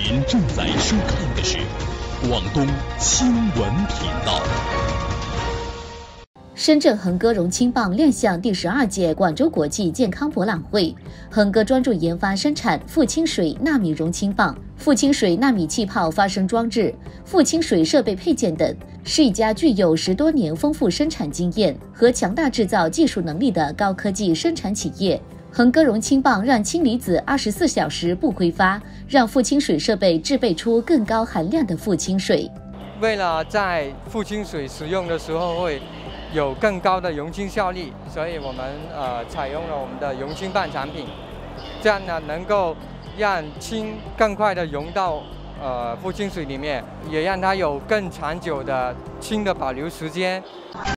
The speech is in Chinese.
您正在收看的是广东新闻频道。 深圳恒哥熔氢棒亮相第12届广州国际健康博览会。恒哥专注研发生产富氢水纳米熔氢棒、富氢水纳米气泡发生装置、富氢水设备配件等，是一家具有10多年丰富生产经验和强大制造技术能力的高科技生产企业。恒哥熔氢棒让氢离子24小时不挥发，让富氢水设备制备出更高含量的富氢水。 为了在富氢水使用的时候会有更高的熔氢效率，所以我们采用了我们的熔氢棒产品，这样呢能够让氢更快的溶到富氢水里面，也让它有更长久的氢的保留时间。